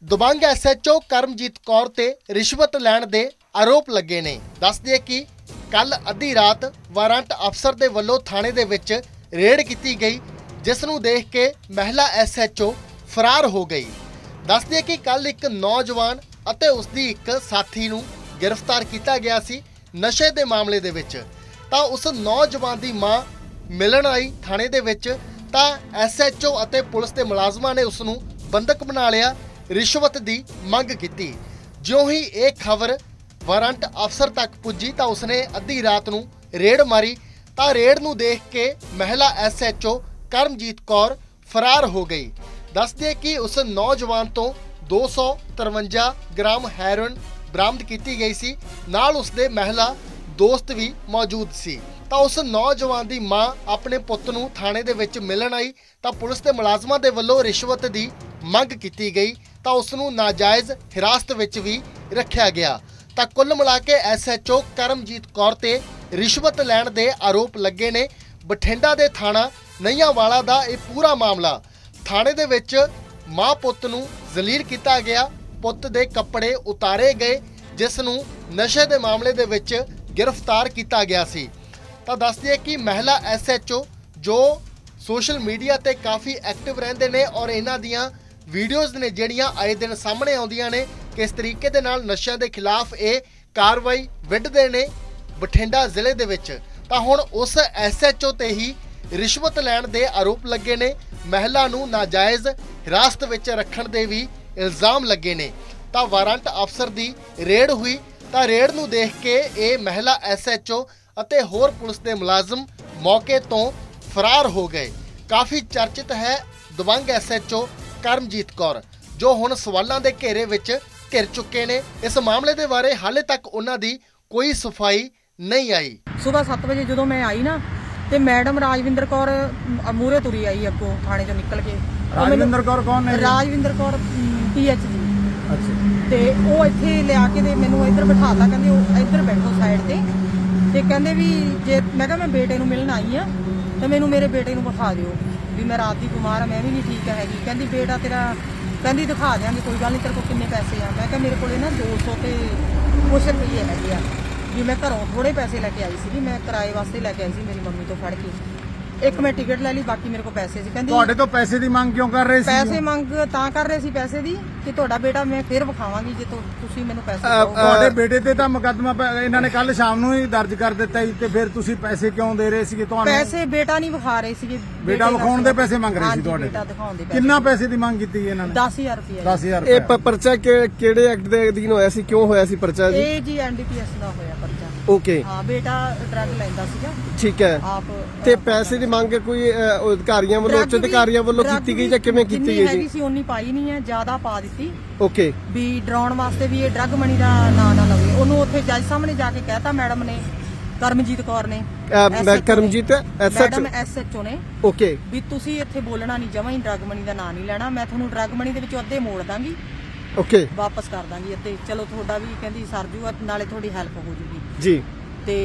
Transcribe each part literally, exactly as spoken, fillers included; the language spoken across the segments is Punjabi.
दबंग S H O Karamjit Kaur ते रिश्वत लैण दे आरोप लगे ने। दस दिए कि कल अद्धी रात वारंट अफसर दे वल्लों थाणे दे विच रेड की गई, जिस नूं देख के महिला एस एच ओ फरार हो गई। दस दिए कि कल एक नौजवान अते उसदी एक साथी नूं गिरफ्तार किया गया सी नशे दे मामले दे विच। तां उस नौजवान दी मां मिलन आई थाणे दे विच, तां एस एच ओ अते पुलिस दे मुलाजमां ने उस नूं बंधक बना लिया, रिश्वत दी मंग की। ज्यों ही ये खबर वारंट अफसर तक पुजी तां उसने अद्धी रात नूं रेड मारी, तां रेड नूं देख के महिला S H O Karamjit Kaur फरार हो गई। दस दिए कि उस नौजवान तो दो सौ तिरवंजा ग्राम हैरोइन बरामद की गई सी, नाल उसदे महिला दोस्त भी मौजूद सी। तां उस नौजवान दी मां अपने पुੱਤ ਨੂੰ थाणे ਦੇ ਵਿੱਚ ਮਿਲਣ ਆਈ ਤਾਂ ਪੁਲਿਸ ਦੇ ਮੁਲਾਜ਼ਮਾਂ ਦੇ ਵੱਲੋਂ ਰਿਸ਼ਵਤ ਦੀ ਮੰਗ ਕੀਤੀ ਗਈ, ਤਾਂ ਉਸ ਨੂੰ ਨਾਜਾਇਜ਼ ਹਿਰਾਸਤ ਵਿੱਚ ਵੀ ਰੱਖਿਆ ਗਿਆ। ਤਾਂ ਕੁੱਲ ਮਿਲਾ ਕੇ S H O Karamjit Kaur ਤੇ ਰਿਸ਼ਵਤ ਲੈਣ ਦੇ ਆਰੋਪ ਲੱਗੇ ਨੇ। ਬਠਿੰਡਾ ਦੇ ਥਾਣਾ ਨਈਆਂਵਾਲਾ ਦਾ ਇਹ ਪੂਰਾ ਮਾਮਲਾ, ਥਾਣੇ ਦੇ ਵਿੱਚ ਮਾਂ ਪੁੱਤ ਨੂੰ ਜ਼ਲੀਲ ਕੀਤਾ ਗਿਆ, ਪੁੱਤ ਦੇ ਕੱਪੜੇ ਉਤਾਰੇ ਗਏ, ਜਿਸ ਨੂੰ ਨਸ਼ੇ ਦੇ ਮਾਮਲੇ ਦੇ ਵਿੱਚ गिरफ्तार किया गया सी। तो दस दिए कि महिला एस एच ओ जो सोशल मीडिया ते काफ़ी एक्टिव रहते हैं और इन्हां दियां वीडियोज़ ने जिहड़ियां आए दिन सामने आउंदियां ने किस तरीके दे नाल नशिਆਂ के खिलाफ ये कार्रवाई विढ़दे ने बठिंडा जिले दे विच। तां हुण उस एस एच ओ ते ही रिश्वत लैण दे आरोप लगे ने, महिला नूं नाजायज़ हिरासत विच रखण दे भी इल्ज़ाम लगे ने। तां वारंट अफसर दी रेड हुई, ਤਾਂ ਰੇਡ ਨੂੰ ਦੇਖ ਕੇ ਇਹ ਮਹਿਲਾ ਐਸ ਐਚ ਓ ਅਤੇ ਹੋਰ ਪੁਲਿਸ ਦੇ ਮੁਲਾਜ਼ਮ ਮੌਕੇ ਤੋਂ ਫਰਾਰ ਹੋ ਗਏ। ਕਾਫੀ ਚਰਚਿਤ ਹੈ ਦਬੰਗ S H O Karamjit Kaur, ਜੋ ਹੁਣ ਸਵਾਲਾਂ ਦੇ ਘੇਰੇ ਵਿੱਚ ਘਿਰ ਚੁੱਕੇ ਨੇ। ਇਸ ਮਾਮਲੇ ਦੇ ਬਾਰੇ ਹਾਲੇ ਤੱਕ ਉਹਨਾਂ ਦੀ ਕੋਈ ਸਫਾਈ ਨਹੀਂ ਆਈ। ਸਵੇਰ ਸੱਤ ਵਜੇ ਜਦੋਂ ਮੈਂ ਆਈ ਨਾ ਤੇ ਮੈਡਮ ਰਾਜਵਿੰਦਰ ਕੌਰ ਮੂਹਰੇ ਤੁਰੀ ਆਈ ਅੱਗੋਂ ਥਾਣੇ ਚੋਂ ਨਿਕਲ ਕੇ। ਰਾਜਵਿੰਦਰ ਕੌਰ ਕੌਣ ਨੇ? Rajwinder Kaur P H D. ਅੱਛਾ। ਤੇ ਉਹ ਇੱਥੇ ਲਿਆ ਕੇ ਤੇ ਮੈਨੂੰ ਇੱਧਰ ਬਿਠਾਤਾ, ਕਹਿੰਦੇ ਉਹ ਇੱਧਰ ਬੈਠੋ ਸਾਈਡ ਤੇ ਤੇ ਕਹਿੰਦੇ ਵੀ ਜੇ ਮੈਂ ਕਿਹਾ ਮੈਂ ਬੇਟੇ ਨੂੰ ਮਿਲਣ ਆਈ ਆ ਤੇ ਮੈਨੂੰ ਮੇਰੇ ਬੇਟੇ ਨੂੰ ਵਿਖਾ ਦਿਓ ਵੀ ਮੈਂ ਰਾਤ ਦੀ ਬਿਮਾਰ ਆ, ਮੈਂ ਵੀ ਨਹੀਂ ਠੀਕ ਹੈਗੀ। ਕਹਿੰਦੀ ਬੇਟਾ ਤੇਰਾ, ਕਹਿੰਦੀ ਦਿਖਾ ਦਿਆਂਗੇ, ਕੋਈ ਗੱਲ ਨਹੀਂ, ਤੇਰੇ ਕੋਲ ਕਿੰਨੇ ਪੈਸੇ ਆ? ਮੈਂ ਕਿਹਾ ਮੇਰੇ ਕੋਲੇ ਨਾ ਦੋ ਸੌ ਤੇ ਕੁਛ ਰੁਪਈਏ ਹੈਗੇ ਆ, ਵੀ ਮੈਂ ਘਰੋਂ ਥੋੜੇ ਪੈਸੇ ਲੈ ਕੇ ਆਈ ਸੀਗੀ, ਮੈਂ ਕਿਰਾਏ ਵਾਸਤੇ ਲੈ ਕੇ ਆਈ ਸੀ ਮੇਰੀ ਮੰਮੀ ਤੋਂ ਫੜ ਕੇ। ਇੱਕ ਮੈਂ ਟਿਕਟ ਲੈ ਲਈ, ਬਾਕੀ ਮੇਰੇ ਕੋਲ ਪੈਸੇ ਸੀ। ਕਹਿੰਦੀ ਤੁਹਾਡੇ ਤੋਂ ਪੈਸੇ ਦੀ ਮੰਗ ਕਿਉਂ ਕਰ ਰਹੇ ਸੀ? ਪੈਸੇ ਮੰਗ ਤਾਂ ਕਰ ਰਹੇ ਸੀ ਪੈਸੇ ਦੀ ਕਿ ਤੁਹਾਡਾ ਬੇਟਾ ਮੈਂ ਫਿਰ ਵਿਖਾਵਾਂਗੀ ਜੇ ਤੁਸੀਂ ਮੈਨੂੰ ਪੈਸੇ ਦਿਓ। ਤੁਹਾਡੇ ਬੇਟੇ ਤੇ ਤਾਂ ਮੁਕੱਦਮਾ ਇਹਨਾਂ ਨੇ ਕੱਲ ਸ਼ਾਮ ਨੂੰ ਹੀ ਦਰਜ ਕਰ ਦਿੱਤਾ ਜੀ, ਤੇ ਫਿਰ ਤੁਸੀਂ ਪੈਸੇ ਕਿਉਂ ਦੇ ਰਹੇ ਸੀਗੇ ਤੁਹਾਨੂੰ? ਪੈਸੇ ਬੇਟਾ ਨਹੀਂ ਵਿਖਾ ਰਹੇ ਸੀਗੇ, ਬੇਟਾ ਵਿਖਾਉਣ ਦੇ ਪੈਸੇ ਮੰਗ ਰਹੇ ਸੀ ਤੁਹਾਡੇ। ਬੇਟਾ ਦਿਖਾਉਣ ਦੇ ਪੈਸੇ। ਕਿੰਨਾ ਪੈਸੇ ਦੀ ਮੰਗ ਕੀਤੀ ਇਹਨਾਂ ਨੇ? ਦਸ ਹਜ਼ਾਰ ਰੁਪਏ। ਦਸ ਹਜ਼ਾਰ। ਇਹ ਪਰਚਾ ਕਿਹੜੇ ਐਕਟ ਦੇ ਅਧੀਨ ਹੋਇਆ ਸੀ, ਕਿਉਂ ਹੋਇਆ ਸੀ ਪਰਚਾ ਜੀ? ਇਹ ਜੀ ਐਨ ਡੀ ਪੀ ਐਸ ਦਾ ਹੋਇਆ ਪਰਚਾ। ਓਕੇ। ਹਾਂ, ਬੇਟਾ ਡਰੱਗ ਲੈਂਦਾ ਸੀਗਾ। ਠੀਕ ਹੈ। ਆਪ ਤੇ ਪੈਸੇ ਦੀ ਮੰਗ ਕੋਈ ਅਧਿਕਾਰੀਆਂ ਵੱਲੋਂ, ਉੱਚ ਅਧਿਕਾਰੀਆਂ ਵੱਲੋਂ ਕੀਤੀ ਗਈ ਜਾਂ ਕਿਵੇਂ ਕੀਤੀ ਗਈ ਜੀ? ਸੀ ਉਨੀ ਪਾਈ ਨਹੀਂ ਹੈ, ਜ਼ਿਆਦਾ ਪਾ ਦਿੱਤੀ। ਓਕੇ। ਵੀ ਡਰਾਉਣ ਵਾਸਤੇ ਵੀ ਇਹ ਡਰੱਗ ਮਨੀ ਦਾ ਨਾਂ ਨਾ ਲਵੇ। ਉਹਨੂੰ ਉੱਥੇ ਜੱਜ ਸਾਹਮਣੇ ਜਾ ਕੇ ਕਹਿਤਾ ਮੈਡਮ ਨੇ, ਕਰਮਜੀਤ ਕੌਰ ਨੇ, Karamjit madam S H O ਨੇ, ਓਕੇ, ਵੀ ਤੁਸੀਂ ਇੱਥੇ ਬੋਲਣਾ ਨਹੀਂ, ਜਮਾਂ ਹੀ ਡਰੱਗ ਮਨੀ ਦਾ ਨਾਂ ਨਹੀਂ ਲੈਣਾ, ਮੈਂ ਤੁਹਾਨੂੰ ਡਰੱਗ ਮਨੀ ਦੇ ਵਿੱਚੋਂ ਅੱਧੇ ਮੋੜ ਦਾਂਗੀ, ਓਕੇ, ਵਾਪਸ ਕਰ ਦਾਂਗੀ ਅੱਧੇ, ਚਲੋ ਤੁਹਾਡਾ ਵੀ ਕਹਿੰਦੀ ਸਰ ਜੂਗਾ, ਨਾਲੇ ਤੁਹਾਡੀ ਹੈਲਪ ਹੋ ਜੂਗੀ ਜੀ। ਤੇ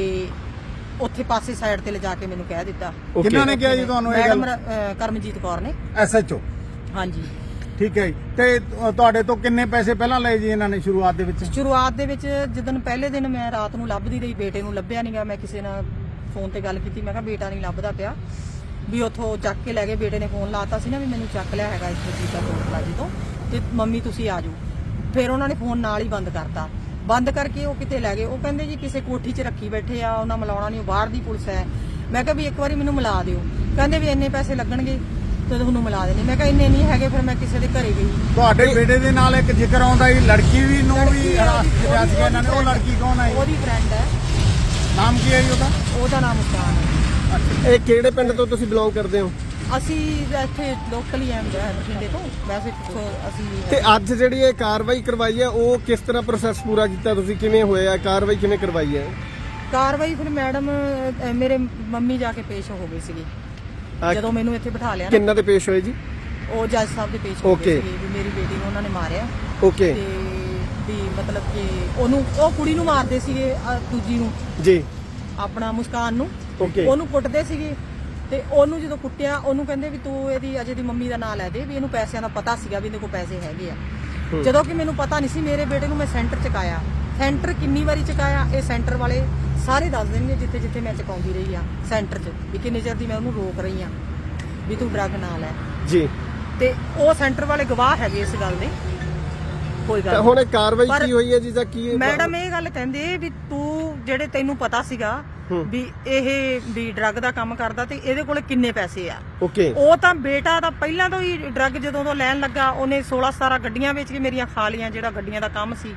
ਉੱਥੇ ਪਾਸੇ ਸਾਈਡ ਤੇ ਲਿਜਾ ਕੇ ਮੈਨੂੰ ਕਹਿ ਦਿੱਤਾ। ਕਿਹਨਾਂ ਨੇ ਕਿਹਾ ਜੀ ਤੁਹਾਨੂੰ ਇਹ ਗੱਲ? ਮੈਡਮ ਕਰਮਜੀਤ ਕੌਰ ਨੇ, ਐਸ ਐਚ ਓ। ਹਾਂਜੀ। ਠੀਕ ਹੈ ਜੀ। ਤੇ ਤੁਹਾਡੇ ਤੋਂ ਕਿੰਨੇ ਪੈਸੇ ਪਹਿਲਾਂ ਲਏ ਜੀ ਇਹਨਾਂ ਨੇ ਸ਼ੁਰੂਆਤ ਦੇ ਵਿੱਚ? ਸ਼ੁਰੂਆਤ ਦੇ ਵਿੱਚ ਜਦੋਂ ਪਹਿਲੇ ਦਿਨ ਮੈਂ ਰਾਤ ਨੂੰ ਲੱਭਦੀ ਰਹੀ, ਬੇਟੇ ਨੂੰ ਲੱਭਿਆ ਨਹੀਂਗਾ, ਮੈਂ ਕਿਸੇ ਨਾਲ ਫੋਨ ਤੇ ਗੱਲ ਕੀਤੀ, ਮੈਂ ਕਿਹਾ ਬੇਟਾ ਨਹੀਂ ਲੱਭਦਾ ਪਿਆ, ਵੀ ਉੱਥੋਂ ਚੱਕ ਕੇ ਲੈ ਗਏ। ਬੇਟੇ ਨੇ ਫੋਨ ਲਾਤਾ ਸੀ ਨਾ ਵੀ ਮੈਨੂੰ ਚੱਕ ਲਿਆ ਹੈਗਾ ਇੱਥੇ ਜੀਤਾ ਕੋਟਲਾ ਜੀ ਤੋਂ, ਤੇ ਮੰਮੀ ਤੁਸੀਂ ਆ ਜਾਓ। ਫਿਰ ਉਹਨਾਂ ਨੇ ਫੋਨ ਨਾਲ ਹੀ ਬੰਦ ਕਰਤਾ, ਬੰਦ ਕਰਕੇ ਉਹ ਕਿਤੇ ਲੈ ਗਏ। ਉਹ ਕਹਿੰਦੇ ਜੀ ਕਿਸੇ ਕੋਠੀ 'ਚ ਰੱਖੀ ਬੈਠੇ ਆ, ਉਹਨਾਂ ਮਿਲਾਉਣਾ ਨਹੀਂ, ਬਾਹਰ ਦੀ ਪੁਲਿਸ ਹੈ। ਮੈਂ ਕਿਹਾ ਵੀ ਇੱਕ ਵਾਰੀ ਮੈਨੂੰ ਮਿਲਾ ਦਿਓ, ਕਹਿੰਦੇ ਵੀ ਇੰਨੇ ਪੈਸੇ ਲੱਗਣਗੇ ਤੇ ਤੁਹਾਨੂੰ ਮਿਲਾ ਦੇਣੇ। ਮੈਂ ਕਿਹਾ ਇੰਨੇ ਨਹੀਂ ਹੈਗੇ। ਫਿਰ ਮੈਂ ਕਿਸੇ ਦੇ ਘਰੇ ਗਈ। ਤੁਹਾਡੇ ਬੇਟੇ ਦੇ ਨਾਲ ਇੱਕ ਜ਼ਿਕਰ ਆਉਂਦਾ ਜੀ, ਲੜਕੀ ਵੀ ਨੂੰ ਵੀ ਲਿਆ ਸੀ ਇਹਨਾਂ ਨੇ। ਉਹ ਲੜਕੀ ਕੌਣ ਹੈ? ਉਹਦੀ ਫਰੈਂਡ ਹੈ। ਨਾਮ ਕੀ ਹੈ ਜੀ ਉਹਦਾ? ਉਹਦਾ ਨਾਮ ਮੁਸਕਾਨ ਹੈ। ਅੱਛਾ। ਇਹ ਕਿਹੜੇ ਪਿੰਡ ਤੋਂ ਤੁਸੀਂ ਬਿਲੋਂਗ ਕਰਦੇ ਹੋ? ਅਸੀਂ ਇੱਥੇ ਲੋਕਲ ਹੀ ਆਂ ਬਠਿੰਡੇ ਤੋਂ, ਵੈਸੇ ਅਸੀਂ। ਤੇ ਅੱਜ ਜਿਹੜੀ ਇਹ ਕਾਰਵਾਈ ਕਰਵਾਈ ਹੈ ਉਹ ਕਿਸ ਤਰ੍ਹਾਂ ਪ੍ਰੋਸੈਸ ਪੂਰਾ ਕੀਤਾ ਤੁਸੀਂ, ਕਿਵੇਂ ਹੋਇਆ, ਕਾਰਵਾਈ ਕਿਵੇਂ ਕਰਵਾਈ ਹੈ? ਕਾਰਵਾਈ ਫਿਰ ਮੈਡਮ ਮੇਰੇ ਮੰਮੀ ਜਾ ਕੇ ਪੇਸ਼ ਹੋ ਗਈ ਸੀਗੀ ਜਦੋਂ ਮੈਨੂੰ ਇੱਥੇ ਬਿਠਾ ਲਿਆ। ਕਿੰਨਾ ਦੇ ਪੇਸ਼ ਹੋਏ ਜੀ? ਉਹ ਜੱਜ ਸਾਹਿਬ ਦੇ ਪੇਸ਼ ਹੋ ਗਏ ਸੀਗੇ ਵੀ ਮੇਰੀ ਬੇਟੀ ਨੂੰ ਉਹਨਾਂ ਨੇ ਮਾਰਿਆ। ਓਕੇ। ਤੇ ਵੀ ਮਤਲਬ ਕਿ ਉਹਨੂੰ, ਉਹ ਕੁੜੀ ਨੂੰ ਮਾਰਦੇ ਸੀਗੇ, ਦੂਜੀ ਨੂੰ ਜੀ, ਆਪਣਾ ਮੁਸਕਾਨ ਨੂੰ, ਓਕੇ, ਉਹਨੂੰ ਕੁੱਟਦੇ ਸੀਗੇ। ਤੇ ਉਹਨੂੰ ਜਦੋਂ ਕੁੱਟਿਆ, ਉਹਨੂੰ ਕਹਿੰਦੇ ਵੀ ਤੂੰ ਇਹਦੀ ਅਜੇ ਦੀ ਮੰਮੀ ਦਾ ਨਾਂ ਲੈ ਦੇ, ਵੀ ਇਹਨੂੰ ਪੈਸਿਆਂ ਦਾ ਪਤਾ ਸੀਗਾ ਵੀ ਇਹਦੇ ਕੋਲ ਪੈਸੇ ਹੈਗੇ ਆ। ਜਦੋਂ ਕਿ ਮੈਨੂੰ ਪਤਾ ਨਹੀਂ ਸੀ। ਮੇਰੇ ਬੇਟੇ ਨੂੰ ਮੈਂ ਸੈਂਟਰ ਚਕਾਇਆ, ਸੈਂਟਰ ਕਿੰਨੀ ਵਾਰੀ ਚਕਾਇਆ ਇਹ ਸੈਂਟਰ ਵਾਲੇ ਸਾਰੇ ਦੱਸ ਦੇਣਗੇ, ਜਿੱਥੇ ਜਿੱਥੇ ਮੈਂ ਚਕਾਉਂਦੀ ਰਹੀ ਆ ਸੈਂਟਰ 'ਚ ਵੀ ਕਿੰਨੇ ਚਿਰ ਦੀ ਮੈਂ ਉਹਨੂੰ ਰੋਕ ਰਹੀ ਆ ਵੀ ਤੂੰ ਡਰੱਗ ਨਾ ਲੈ ਜੀ। ਤੇ ਉਹ ਸੈਂਟਰ ਵਾਲੇ ਗਵਾਹ ਹੈਗੇ ਇਸ ਗੱਲ ਦੇ। ਕੋਈ ਗੱਲ ਹੁਣ ਇਹ ਕਾਰਵਾਈ ਕੀ ਹੋਈ ਹੈ ਜੀ ਜਾਂ ਕੀ? ਮੈਡਮ ਇਹ ਗੱਲ ਕਹਿੰਦੇ ਵੀ ਤੂੰ ਜਿਹੜੇ ਤੈਨੂੰ ਪਤਾ ਸੀਗਾ ਵੀ ਇਹ ਵੀ ਡਰੱਗ ਦਾ ਕੰਮ ਕਰਦਾ ਤੇ ਇਹਦੇ ਕੋਲੇ ਕਿੰਨੇ ਪੈਸੇ ਆ। ਓਕੇ। ਉਹ ਤਾਂ ਬੇਟਾ ਤਾਂ ਪਹਿਲਾਂ ਤੋਂ ਹੀ ਡਰੱਗ ਜਦੋਂ ਤੋਂ ਲੈਣ ਲੱਗਾ ਉਹਨੇ ਸੋਲਾਂ ਸਤਾਰਾਂ ਗੱਡੀਆਂ ਵੇਚ ਕੇ ਮੇਰੀਆਂ ਖਾ ਲੀਆਂ, ਜਿਹੜਾ ਗੱਡੀਆਂ ਦਾ ਕੰਮ ਸੀ।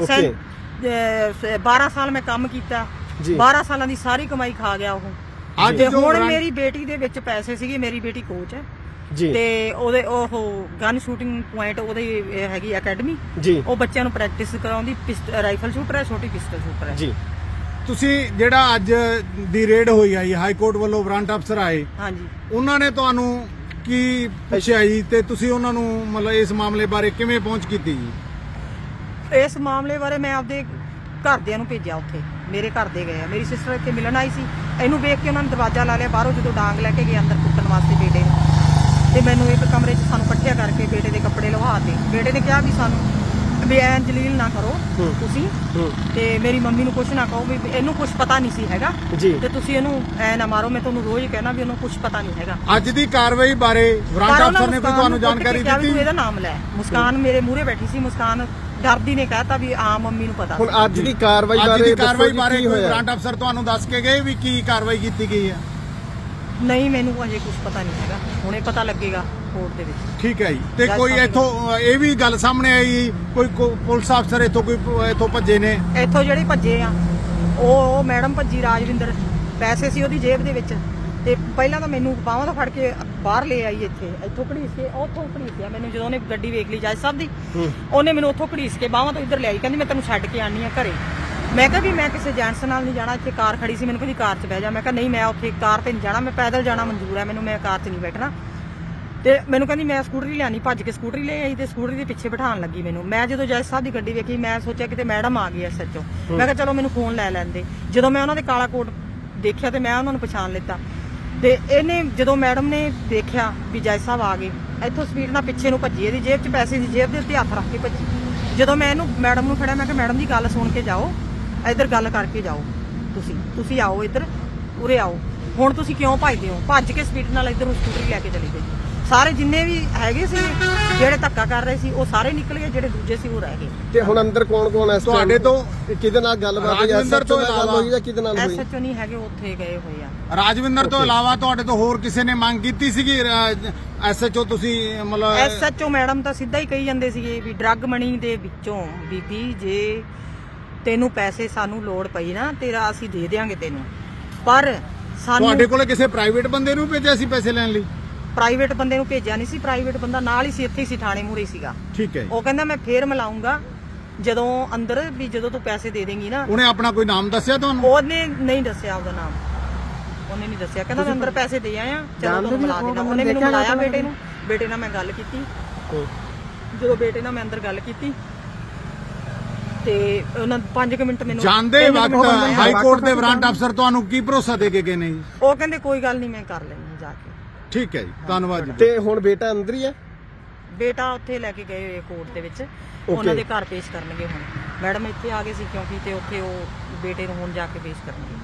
ਬਾਰਾਂ ਸਾਲ ਮੈਂ ਕੰਮ ਕੀਤਾ, ਬਾਰਾਂ ਸਾਲਾਂ ਦੀ ਸਾਰੀ ਕਮਾਈ ਖਾ ਗਿਆ ਉਹ। ਤੇ ਹੁਣ ਮੇਰੀ ਬੇਟੀ ਦੇ ਵਿੱਚ ਪੈਸੇ ਸੀਗੇ, ਮੇਰੀ ਬੇਟੀ ਕੋਚ ਹੈ ਜੀ, ਤੇ ਉਹਦੇ ਉਹ ਗਨ ਸ਼ੂਟਿੰਗ ਪੁਆਇੰਟ ਉਹਦੀ ਹੈਗੀ ਅਕੈਡਮੀ ਜੀ। ਉਹ ਬੱਚਿਆਂ ਨੂੰ ਪ੍ਰੈਕਟਿਸ ਕਰਾਉਂਦੀ, ਰਾਈਫਲ ਸ਼ੂਟਰ ਹੈ, ਛੋਟੀ ਪਿਸਟਲ ਸ਼ੂਟਰ ਹੈ ਜੀ। ਤੁਸੀਂ ਜਿਹੜਾ ਅੱਜ ਦੀ ਰੇਡ ਹੋਈ ਆ ਜੀ ਹਾਈ ਕੋਰਟ ਵੱਲੋਂ ਵਾਰੰਟ ਅਫਸਰ ਆਏ, ਹਾਂਜੀ, ਉਹਨਾਂ ਨੇ ਤੁਹਾਨੂੰ ਕੀ ਪੁੱਛਿਆ ਜੀ ਤੇ ਤੁਸੀਂ ਉਹਨਾਂ ਨੂੰ ਮਤਲਬ ਇਸ ਮਾਮਲੇ ਬਾਰੇ ਕਿਵੇਂ ਪਹੁੰਚ ਕੀਤੀ ਜੀ? ਇਸ ਮਾਮਲੇ ਬਾਰੇ ਮੈਂ ਆਪਦੇ ਘਰਦਿਆਂ ਨੂੰ ਭੇਜਿਆ, ਉੱਥੇ ਮੇਰੇ ਘਰ ਦੇ ਗਏ ਆ। ਮੇਰੀ ਸਿਸਟਰ ਇੱਥੇ ਮਿਲਣ ਆਈ ਸੀ, ਇਹਨੂੰ ਵੇਖ ਕੇ ਉਹਨਾਂ ਨੇ ਦਰਵਾਜ਼ਾ ਲਾ ਲਿਆ ਬਾਹਰੋਂ, ਜਦੋਂ ਡਾਂਗ ਲੈ ਕੇ ਗਏ ਅੰਦਰ ਕੁੱਟਣ ਵਾਸਤੇ ਬੇਟੇ ਨੂੰ। ਤੇ ਮੈਨੂੰ ਇੱਕ ਕਮਰੇ 'ਚ ਸਾਨੂੰ ਇਕੱਠਿਆ ਕਰਕੇ ਬੇਟੇ ਦੇ ਕੱਪੜੇ ਲਵਾ ਤੇ ਬੇਟੇ ਨੇ ਕਿਹਾ ਵੀ ਸਾਨੂੰ ਵੀ ਐ ਜਲੀਲ ਨਾ ਕਰੋ ਤੁਸੀਂ, ਤੇ ਮੇਰੀ ਮੰਮੀ ਨੂੰ ਕੁਛ ਨਾ ਕਹੋ, ਵੀ ਇਹਨੂੰ ਕੁਛ ਪਤਾ ਨਹੀਂ ਸੀ ਹੈਗਾ ਤੇ ਤੁਸੀਂ ਇਹਨੂੰ ਐ ਨਾ ਮਾਰੋ। ਮੈਂ ਤੁਹਾਨੂੰ ਰੋਜ਼ ਕਹਿਣਾ ਵੀ ਉਹਨੂੰ ਕੁਛ ਪਤਾ ਨਹੀਂ ਹੈਗਾ। ਅੱਜ ਦੀ ਕਾਰਵਾਈ ਬਾਰੇ ਵਾਰੰਟ ਅਫਸਰ ਨੇ ਕੋਈ ਤੁਹਾਨੂੰ ਜਾਣਕਾਰੀ ਦਿੱਤੀ? ਇਹਦਾ ਨਾਮ ਲੈ, ਮੁਸਕਾਨ ਮੇਰੇ ਮੂਹਰੇ ਬੈਠੀ ਸੀ। ਮੁਸਕਾਨ ਡਰਦੀ ਨੇ ਕਹਿਤਾ ਵੀ ਆ ਮੰਮੀ ਨੂੰ ਪਤਾ। ਹੁਣ ਅੱਜ ਦੀ ਕਾਰਵਾਈ ਬਾਰੇ ਅੱਜ ਦੀ ਕਾਰਵਾਈ ਬਾਰੇ ਕੋਈ ਵਾਰੰਟ ਅਫਸਰ ਤੁਹਾਨੂੰ ਦੱਸ ਕੇ ਗਏ ਵੀ ਕੀ ਕਾਰਵਾਈ ਕੀਤੀ ਗਈ ਹੈ? ਨਹੀਂ, ਮੈਨੂੰ ਅਜੇ ਕੁਝ ਪਤਾ ਨਹੀਂ ਹੈਗਾ, ਹੁਣੇ ਪਤਾ ਲੱਗੇਗਾ ਕੋਰਟ ਦੇ ਵਿੱਚ। ਠੀਕ ਹੈ ਜੀ। ਤੇ ਕੋਈ ਇੱਥੋਂ ਇਹ ਵੀ ਗੱਲ ਸਾਹਮਣੇ ਆਈ ਕੋਈ ਪੁਲਿਸ ਅਫਸਰ ਇੱਥੋਂ ਕੋਈ ਇੱਥੋਂ ਭੱਜੇ ਨੇ? ਇੱਥੋਂ ਜਿਹੜੇ ਭੱਜੇ ਆ ਉਹ ਮੈਡਮ ਭੱਜੀ, ਰਾਜਵਿੰਦਰ, ਪੈਸੇ ਸੀ ਉਹਦੀ ਜੇਬ ਦੇ ਵਿੱਚ। ਤੇ ਪਹਿਲਾਂ ਤਾਂ ਮੈਨੂੰ ਬਾਹਾਂ ਤੋਂ ਫੜ ਕੇ ਬਾਹਰ ਲੈ ਆਈ, ਇੱਥੇ ਇੱਥੋਂ ਘੜੀਸ ਕੇ ਉੱਥੋਂ ਘੜੀਸਿਆ ਮੈਨੂੰ। ਜਦੋਂ ਉਹਨੇ ਗੱਡੀ ਵੇਖ ਲਈ ਜੱਜ ਸਾਹਿਬ ਦੀ, ਉਹਨੇ ਮੈਨੂੰ ਉੱਥੋਂ ਘੜੀਸ ਕੇ ਬਾਹਾਂ ਤੋਂ ਇੱਧਰ ਲਿਆਈ, ਕਹਿੰਦੀ ਮੈਂ ਤੈਨੂੰ ਛੱਡ ਕੇ ਆਣੀ ਆ ਘਰੇ। ਮੈਂ ਕਿਹਾ ਵੀ ਮੈਂ ਕਿਸੇ ਜੈਂਟਸ ਨਾਲ ਨਹੀਂ ਜਾਣਾ, ਇੱਥੇ ਕਾਰ ਖੜੀ ਸੀ, ਮੈਨੂੰ ਕਹਿੰਦੀ ਕਾਰ 'ਚ ਬਹਿ ਜਾ। ਮੈਂ ਕਿਹਾ ਨਹੀਂ, ਮੈਂ ਉੱਥੇ ਕਾਰ ਤੇ ਨਹੀਂ ਜਾਣਾ, ਮੈਂ ਪੈਦਲ ਜਾਣਾ ਮਨਜ਼ੂਰ ਹੈ ਮੈਨੂੰ, ਮੈਂ ਕਾਰ 'ਚ ਨਹੀਂ ਬੈਠਣਾ। ਤੇ ਮੈਨੂੰ ਕਹਿੰਦੀ ਮੈਂ ਸਕੂਟਰੀ ਲਿਆਣੀ, ਭੱਜ ਕੇ ਸਕੂਟਰੀ ਲੈ ਆਈ ਤੇ ਸਕੂਟਰੀ ਦੇ ਪਿੱਛੇ ਬਿਠਾਉਣ ਲੱਗੀ ਮੈਨੂੰ। ਮੈਂ ਜਦੋਂ ਜੱਜ ਸਾਹਿਬ ਦੀ ਗੱਡੀ ਵੇਖੀ ਮੈਂ ਸੋਚਿਆ ਕਿਤੇ ਮੈਡਮ ਆ ਗਈ ਐਸ ਐਚ ਓ। ਮੈਂ ਕਿਹਾ ਚਲੋ ਮੈਨੂੰ ਫੋਨ ਲੈ ਲੈਂਦੇ। ਜਦੋਂ ਮੈਂ ਉਹਨਾਂ ਦੇ ਕਾਲਾ ਕੋਟ ਦੇਖਿਆ ਤੇ ਮੈਂ ਉਹਨਾਂ ਨੂੰ ਪਛਾਣ ਲਿੱਤਾ। ਤੇ ਇਹਨੇ ਜਦੋਂ ਮੈਡਮ ਨੇ ਦੇਖਿਆ ਵੀ ਜੱਜ ਸਾਹਿਬ ਆ ਗਏ, ਇੱਥੋਂ ਸਪੀਡ ਨਾਲ ਪਿੱਛੇ ਨੂੰ ਭੱਜੀ, ਇਹਦੀ ਜੇਬ 'ਚ ਪੈਸੇ ਦੀ ਜੇਬ ਦੇ ਉੱਤੇ ਹੱਥ ਰੱਖ ਕੇ ਭੱਜੀ। ਜਦੋਂ ਮੈਂ ਇਹਨੂੰ ਮੈਡਮ ਨੂੰ ਫੜਿਆ, ਮੈਂ ਕਿਹਾ ਮੈਡਮ ਦੀ ਗੱਲ ਸੁਣ ਕੇ ਜਾਓ, ਇੱਧਰ ਗੱਲ ਕਰਕੇ ਜਾਓ, ਤੁਸੀਂ ਤੁਸੀਂ ਆਓ ਇੱਧਰ, ਉਰੇ ਆਓ। ਹੁਣ ਤੁਸੀਂ ਕਿਉਂ ਭੱਜਦੇ ਹੋ? ਭੱਜ ਕੇ ਸਪੀਡ ਨਾਲ ਇੱਧਰ ਸਕੂਟਰੀ ਲੈ ਕੇ ਚਲੀ ਗਈ। ਸਾਰੇ ਜਿੰਨੇ ਵੀ ਹੈਗੇ ਸੀ ਜਿਹੜੇ ਧੱਕਾ ਕਰ ਰਹੇ ਸੀ ਉਹ ਸਾਰੇ ਨਿਕਲ ਗਏ, ਜਿਹੜੇ ਦੂਜੇ ਸੀ ਉਹ ਰਹਿ ਗਏ। ਤੇ ਹੁਣ ਅੰਦਰ ਕੌਣ ਕੌਣ ਹੈ ਤੁਹਾਡੇ ਤੋਂ? ਕਿਹਦੇ ਨਾਲ ਗੱਲਬਾਤ ਹੋਈ? ਰਾਜਵਿੰਦਰ ਤੋਂ ਇਲਾਵਾ ਜਾਂ ਕਿਹਦੇ ਨਾਲ ਹੋਈ? ਐਸ ਐਚ ਓ ਨਹੀਂ ਹੈਗੇ, ਉੱਥੇ ਗਏ ਹੋਏ ਆ। ਰਾਜਵਿੰਦਰ ਤੋਂ ਇਲਾਵਾ ਤੁਹਾਡੇ ਤੋਂ ਹੋਰ ਕਿਸੇ ਨੇ ਮੰਗ ਕੀਤੀ ਸੀਗੀ? ਐਸ ਐਚ ਓ ਤੁਸੀਂ ਮਤਲਬ ਐਸ ਐਚ ਓ ਮੈਡਮ ਤਾਂ ਸਿੱਧਾ ਹੀ ਕਹੀ ਜਾਂਦੇ ਸੀਗੇ ਵੀ ਡਰੱਗ ਮਨੀ ਦੇ ਵਿੱਚੋਂ ਬੀਬੀ ਜੇ ਤੈਨੂੰ ਪੈਸੇ ਸਾਨੂੰ ਲੋੜ ਪਈ ਨਾ ਤੇਰਾ ਅਸੀਂ ਦੇ ਦਿਆਂਗੇ ਤੈਨੂੰ, ਪਰ ਸਾਨੂੰ ਤੁਹਾਡੇ ਕੋਲੇ ਕਿਸੇ ਪ੍ਰਾਈਵੇਟ ਬੰਦੇ ਨੂੰ ਭੇਜਿਆ ਸੀ ਪੈਸੇ ਲੈਣ ਲਈ? ਪ੍ਰਾਈਵੇਟ ਬੰਦੇ ਨੂੰ ਭੇਜਿਆ ਨਹੀਂ ਸੀ, ਪ੍ਰਾਈਵੇਟ ਬੰਦਾ ਨਾਲ ਹੀ ਸੀ, ਇੱਥੇ ਹੀ ਸੀ, ਥਾਣੇ ਮੂਹਰੇ ਸੀਗਾ। ਠੀਕ ਹੈ। ਉਹ ਕਹਿੰਦਾ ਮੈਂ ਫੇਰ ਮਿਲਾਉਂਗਾ ਜਦੋਂ ਅੰਦਰ ਵੀ ਜਦੋਂ ਤੂੰ ਪੈਸੇ ਦੇ ਦੇਂਗੀ ਨਾ। ਉਹਨੇ ਆਪਣਾ ਕੋਈ ਨਾਮ ਦੱਸਿਆ ਤੁਹਾਨੂੰ? ਉਹਨੇ ਨਹੀਂ ਦੱਸਿਆ ਉਹਦਾ ਨਾਮ, ਉਹਨੇ ਨਹੀਂ ਦੱਸਿਆ। ਕਹਿੰਦਾ ਮੈਂ ਅੰਦਰ ਪੈਸੇ ਦੇ ਆਇਆ, ਚਲੋ ਤੁਹਾਨੂੰ ਮਿਲਾ ਦੇਣਾ। ਉਹਨੇ ਮੈਨੂੰ ਮਿਲਾਇਆ ਬੇਟੇ ਨੂੰ, ਬੇਟੇ ਨਾਲ ਮੈਂ ਗੱਲ ਕੀਤੀ। ਜਦੋਂ ਬੇਟੇ ਨਾਲ ਮੈਂ ਅੰਦਰ ਗੱਲ ਕੀਤੀ ਤੇ ਉਹਨਾਂ ਪੰਜ ਕੁ ਮਿੰਟ ਮੈਨੂੰ ਜਾਂਦੇ ਵਕਤ ਹਾਈ ਕੋਰਟ ਦੇ ਵਾਰੰਟ ਅਫਸਰ ਤੁਹਾਨੂੰ ਕੀ ਭਰੋਸਾ ਦੇ ਕੇ ਗਏ ਨੇ ਜੀ? ਉਹ ਕਹਿੰਦੇ ਕੋਈ ਗੱਲ ਨਹੀਂ ਮੈਂ ਕਰ ਲੈਣੀ ਜਾ ਕੇ। ਠੀਕ ਹੈ ਜੀ, ਧੰਨਵਾਦ ਜੀ। ਤੇ ਹੁਣ ਬੇਟਾ ਅੰਦਰ ਹੀ ਹੈ? ਬੇਟਾ ਉੱਥੇ ਲੈ ਕੇ ਗਏ ਹੋਏ ਕੋਰਟ ਦੇ ਵਿੱਚ, ਉਹਨਾਂ ਦੇ ਘਰ ਪੇਸ਼ ਕਰਨਗੇ ਹੁਣ। ਮੈਡਮ ਇੱਥੇ ਆ ਗਏ ਸੀ ਕਿਉਂਕਿ ਤੇ ਉੱਥੇ ਉਹ ਬੇਟੇ ਨੂੰ ਹੁਣ ਜਾ ਕੇ ਪੇਸ਼ ਕਰਨਗੇ।